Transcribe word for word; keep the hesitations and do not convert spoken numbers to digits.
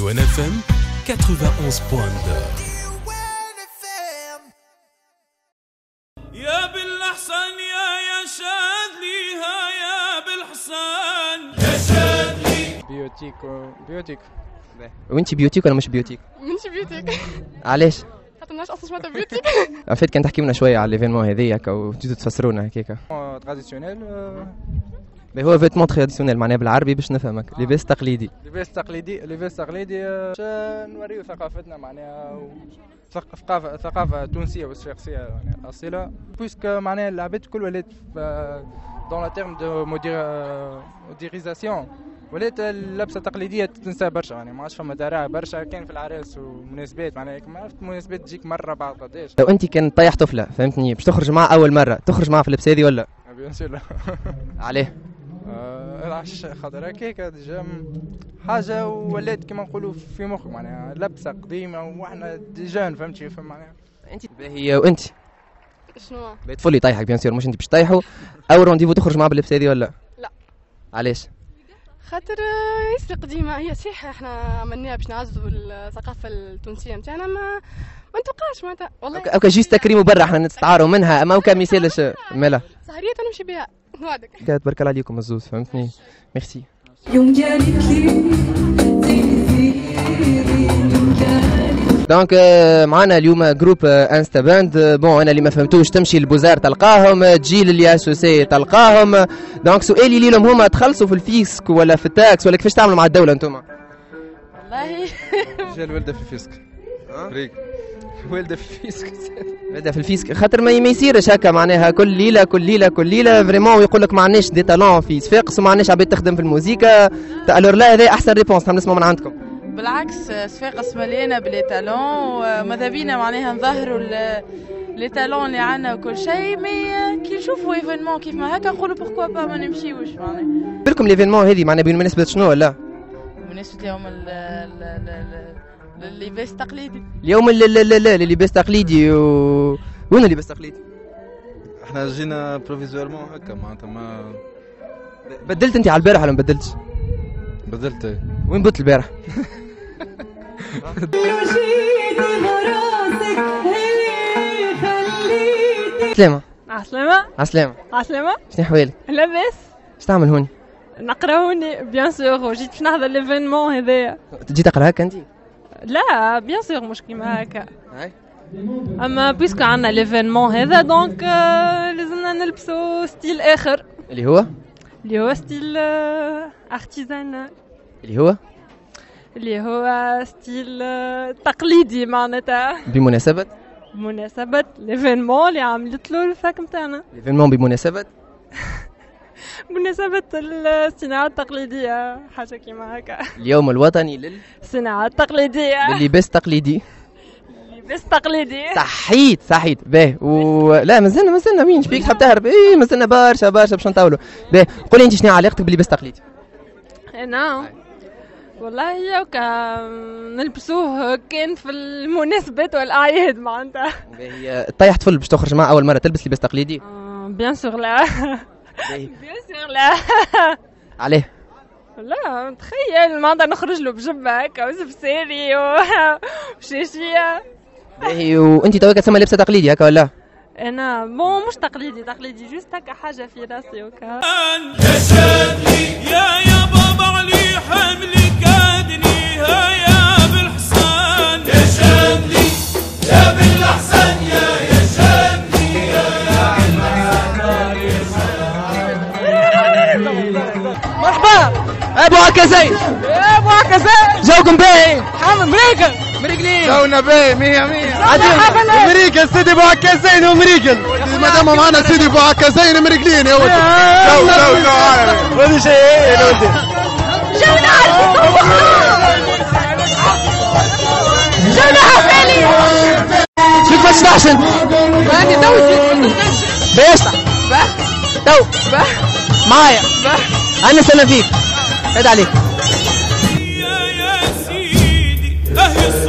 Douane F M quatre-vingt-onze point deux. يا بالحسن يا يا شادلي ها يا بالحسن يا شادلي. بيوتيك بيوتيك. وانت بيوتيك ولا مش بيوتيك؟ مش بيوتيك. علاش؟ خاطر الناس اصلا سمعتها بيوتيك. عفيت كان تحكي لنا شويه على ليفينمون هذيك او تجي تفسرونا هكاك. تراديسيونيل. هو فيتمون تراديسيونيل معناها بالعربي باش نفهمك. آه. لباس تقليدي. لباس تقليدي لباس تقليدي باش نوريو ثقافتنا معناها ثقافه ثقافه تونسيه والصفاقسيه يعني اصيله بويسك معناها العباد الكل ولات دون لا تيرم دو موديريزاسيون ولات اللبسه التقليديه تنسى برشا يعني ما عادش فما دراع برشا كان في العراس ومناسبات معناها ما عرفت مناسبات تجيك مره بعد قداش. لو انت كان طيح طفله فهمتني باش تخرج معاه اول مره تخرج معاه في اللبس هذه ولا؟ بيان سور لا. عليه؟ العش خاطر هكاك ديجا حاجه ولات كيما نقولوا في مخك معناها لبسه قديمه واحنا ديجا فهمت كيف معناها. انت باهي وانت؟ شنو؟ بتفولي طيحك بيان سور مش انت باش طيحوا او رونديفو تخرج معاه باللبس هذه ولا؟ لا. علاش؟ خاطر ياسر قديمه هي صحيح احنا عملناها باش نعزوا الثقافه التونسيه نتاعنا ما ما نتوقعش معناتها والله. اوكا جيست تكريم برا احنا نستعاروا منها اما اوكا ميسالش مالا. سهريه نمشي بها نوعدك. تبارك الله عليكم الزوز فهمتني. ميرسي. يوم قالت لي دونك معنا اليوم جروب انستا باند. بون انا اللي ما فهمتوش تمشي للبوزار تلقاهم تجي للياسوسي تلقاهم. دونك سؤالي ليهم هما تخلصوا في الفيسك ولا في التاكس ولا كيفاش تعملوا مع الدوله انتم؟ والله جا الولده في الفيسك. فريق والده في الفيسك. والده في الفيسك خاطر ما يصيرش هكا معناها كل ليله كل ليله كل ليله فريمون ويقول لك ما عندناش دي تالون في صفاقس وما عندناش عباد تخدم في الموسيقى. الور لا هذا احسن ريبونس نسمع من عندكم. بالعكس صفاقس مليانه بلي تالون وماذا بينا معناها نظهروا لي تالون اللي عندنا وكل شيء مي كي نشوفوا ايفينمون كيف ما هكا نقولوا بوركوا با ما نمشيوش معناها. بالكم ليفينمون هذه معناها بمناسبه شنو ولا؟ بمناسبه يوم اللباس التقليدي. اليوم لا لا لا لا اللباس التقليدي و... وين اللباس التقليدي؟ احنا جينا بروفيزوارمون هكا معناتها ما بدلت انت على البارح ولا ما بدلتش؟ بدلت. وين بدلت البارح؟ سلامة. عسلامة. عسلامة. عسلامة. شنو احوالك؟ لاباس. اش تعمل هوني؟ نقرا هوني بيان سور وجيت باش نحضر ليفينمون هذايا. تجي تقرا هكا انت؟ لا بيان سور مش كيما هكا. اما بيسكو عندنا ليفينمون هذا دونك لازمنا نلبسوا ستيل اخر. اللي هو؟ اللي هو ستيل ارتيزان. اللي هو؟ اللي هو ستيل تقليدي معناتها. بمناسبة؟ بمناسبة ليفينمون اللي عملت له الفاك نتاعنا. ليفينمون بمناسبة؟ بمناسبة الصناعة التقليدية حاجة كيما هكا. اليوم الوطني للصناعة التقليدية. لللباس التقليدي. اللباس التقليدي. صحيت صحيت باهي ولا مازلنا مازلنا مين شبيك تحب تهرب؟ اي مازلنا برشا برشا باش نطولوا. باهي قولي انت شنو علاقتك باللباس التقليدي؟ انا والله هكا نلبسوه كان في المناسبات والاعياد معناتها. باهي طيح طفل باش تخرج معاه اول مرة تلبس لباس تقليدي؟ آه بيان سور لا. بيان سور لا. عليه؟ لا تخيل ما نقدر نخرج له بجبه هكا وسبساري وشاشيه. باهي وانت توك تسمى لبسه تقليدي هكا ولا؟ انا بون مش تقليدي تقليدي جوست هكا حاجه في راسي وكا. يا شادلي يا يا بابا علي حملي كادني ها يا بالحسن يا شادلي يا بالحسن يا يا شادلي يا يا مرحبا ابو عكازين. يا ابو عكازين جوكم باهي؟ حامل مريقل مريقلين. جونا باهي مية مية. مريقل سيدي ابو عكازين ومريقل. مادام معنا سيدي ابو عكازين مريقلين يا ولدي. جو جو جو هذا شيء يا ولدي. جونا جونا عفالي. شوف باش تحسن. ماني دوزي. باش تو معايا. انا سنة فيك. هاد عليك. يا يا سيدي اهي